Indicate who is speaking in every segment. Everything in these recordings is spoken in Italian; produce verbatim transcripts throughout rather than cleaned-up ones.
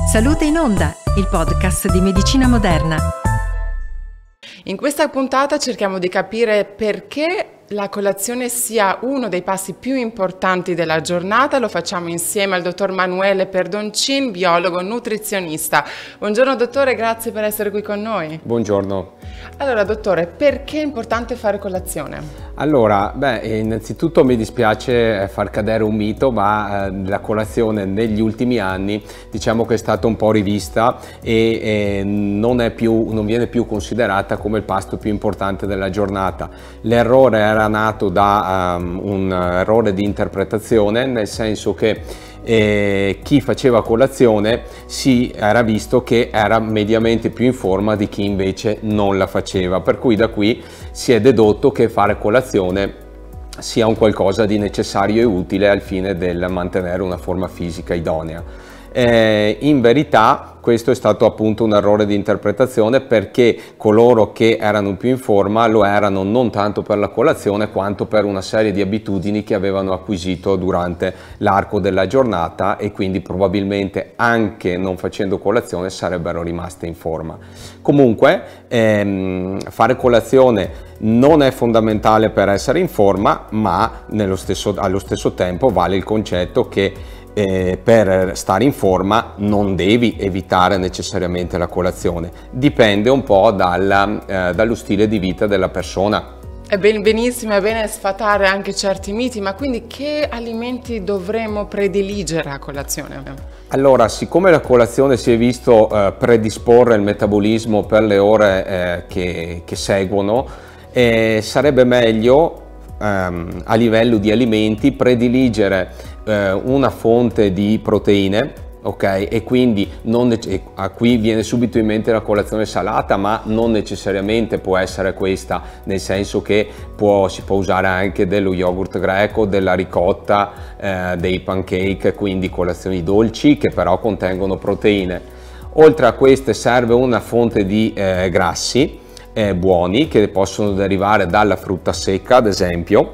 Speaker 1: Salute in Onda, il podcast di Medicina Moderna.
Speaker 2: In questa puntata cerchiamo di capire perché la colazione sia uno dei passi più importanti della giornata. Lo facciamo insieme al dottor Manuele Perdoncin, biologo nutrizionista. Buongiorno dottore, grazie per essere qui con noi.
Speaker 3: Buongiorno.
Speaker 2: Allora dottore, perché è importante fare colazione?
Speaker 3: Allora, beh, innanzitutto mi dispiace far cadere un mito, ma eh, la colazione negli ultimi anni diciamo che è stata un po' rivista e eh, non, è più, non viene più considerata come il pasto più importante della giornata. L'errore era nato da um, un errore di interpretazione, nel senso che E chi faceva colazione si era visto che era mediamente più in forma di chi invece non la faceva, per cui da qui si è dedotto che fare colazione sia un qualcosa di necessario e utile al fine del mantenere una forma fisica idonea. Eh, in verità questo è stato appunto un errore di interpretazione, perché coloro che erano più in forma lo erano non tanto per la colazione quanto per una serie di abitudini che avevano acquisito durante l'arco della giornata e quindi probabilmente anche non facendo colazione sarebbero rimaste in forma. Comunque ehm, fare colazione non è fondamentale per essere in forma, ma nello stesso, allo stesso tempo vale il concetto che Eh, per stare in forma non devi evitare necessariamente la colazione, dipende un po' dalla, eh, dallo stile di vita della persona.
Speaker 2: È ben, benissimo, è bene sfatare anche certi miti, ma quindi che alimenti dovremmo prediligere a colazione?
Speaker 3: Allora, siccome la colazione si è visto eh, predisporre il metabolismo per le ore eh, che, che seguono, eh, sarebbe meglio ehm, a livello di alimenti prediligere una fonte di proteine, ok? E quindi non e a qui viene subito in mente la colazione salata, ma non necessariamente può essere questa, nel senso che può, si può usare anche dello yogurt greco, della ricotta, eh, dei pancake, quindi colazioni dolci che però contengono proteine. Oltre a queste serve una fonte di eh, grassi eh, buoni che possono derivare dalla frutta secca, ad esempio,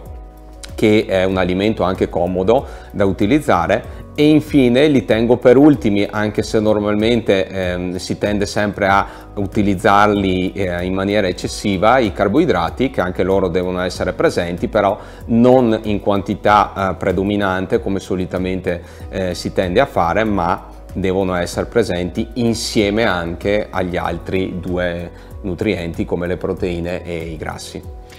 Speaker 3: che è un alimento anche comodo da utilizzare. E infine li tengo per ultimi, anche se normalmente eh, si tende sempre a utilizzarli eh, in maniera eccessiva, i carboidrati, che anche loro devono essere presenti, però non in quantità eh, predominante come solitamente eh, si tende a fare, ma devono essere presenti insieme anche agli altri due nutrienti come le proteine e i grassi.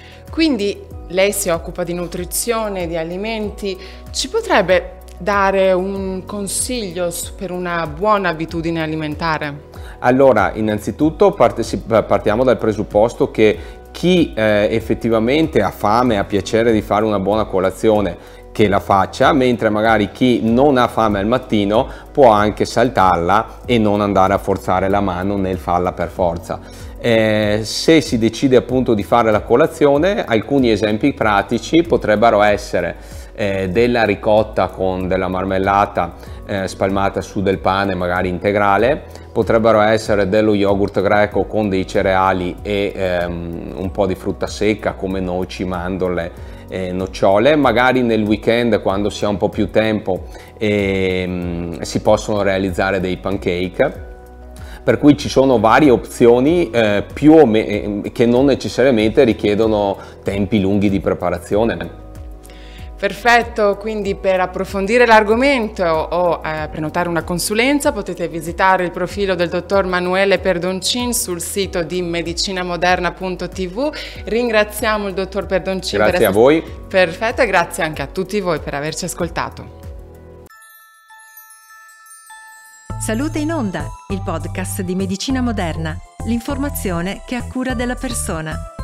Speaker 2: Quindi lei si occupa di nutrizione, di alimenti, ci potrebbe dare un consiglio per una buona abitudine alimentare?
Speaker 3: Allora, innanzitutto partiamo dal presupposto che chi eh, effettivamente ha fame, ha piacere di fare una buona colazione, che la faccia, mentre magari chi non ha fame al mattino può anche saltarla e non andare a forzare la mano nel farla per forza. Eh, se si decide appunto di fare la colazione, alcuni esempi pratici potrebbero essere eh, della ricotta con della marmellata eh, spalmata su del pane magari integrale, potrebbero essere dello yogurt greco con dei cereali e ehm, un po' di frutta secca come noci, mandorle, eh, nocciole. Magari nel weekend, quando si ha un po' più tempo, ehm, si possono realizzare dei pancake. Per cui ci sono varie opzioni eh, più o meno che non necessariamente richiedono tempi lunghi di preparazione.
Speaker 2: Perfetto, quindi per approfondire l'argomento o eh, prenotare una consulenza potete visitare il profilo del dottor Manuele Perdoncin sul sito di medicinamoderna punto tv. Ringraziamo il dottor Perdoncin.
Speaker 3: Grazie
Speaker 2: per essere...
Speaker 3: a voi.
Speaker 2: Perfetto, e grazie anche a tutti voi per averci ascoltato.
Speaker 1: Salute in Onda, il podcast di Medicina Moderna, l'informazione che è a cura della persona.